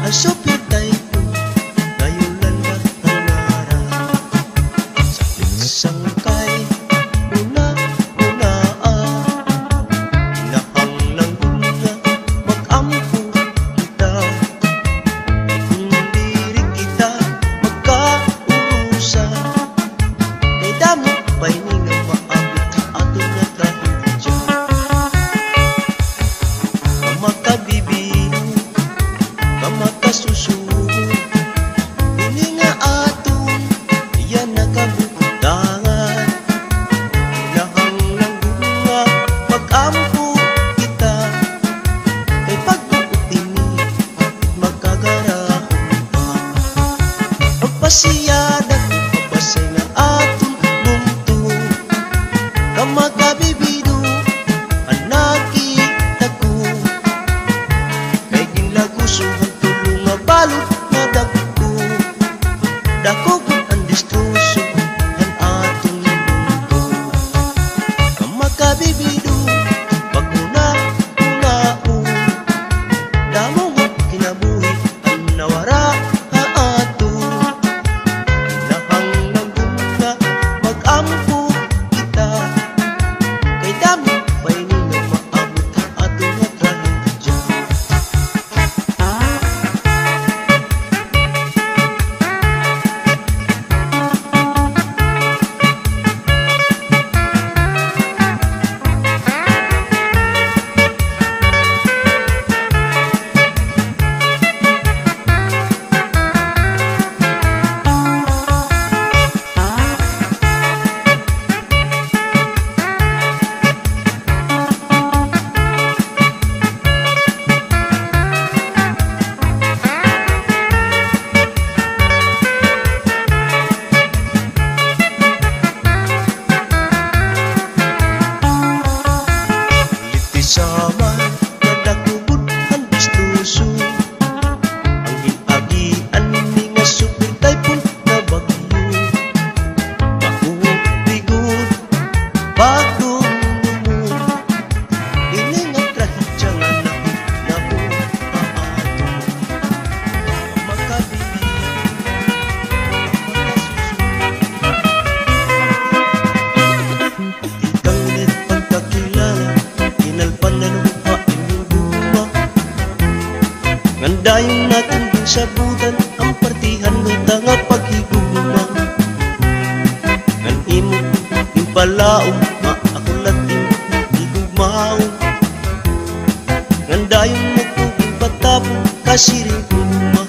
Asupitay ko ngayon lang nahanara sa sangkay una-unaan. Hinahanglang na mag-ampo kita, kung diri kita magkaurusan, kay damo pa'y ni nga maabot ato nga trahedya. Kamakabibino, kamakasusunod, hindi nga aton yan nakabutangan. Hinahanglang nga mag-ampo kita, kay pagbuutini magkagarahon pa. Pagpasiyadag, pagpasay nga aton buntun, kamakabibino ang nakita ko, kay ginlagusuhan tulong nga balot nga dagko. Dako gud ang distruso ang aton mundo. Kamakabibino pag-una-unao, damo nga kinabuhi ang nawara ato. Hinahanglang nga mag-ampo kita, kay damo pa'y ni nga maabot ang ato nga trahedya. Sama nadakubod ang distruso, ang hinagian ni nga super typhoon na bagyo. Maubigod bagong lumon, ini nga trahedya nga nabu ato. Makabibino, ikaw ulit pagkakilala, inalpan na lupa inyong buwa. Ngandayon natin din sa budan ang partihan ng tanga paghigugma. Ngan imo yung palaong maakulat yung higugmaong. Ngandayon mo kung batapong kasiring kuma.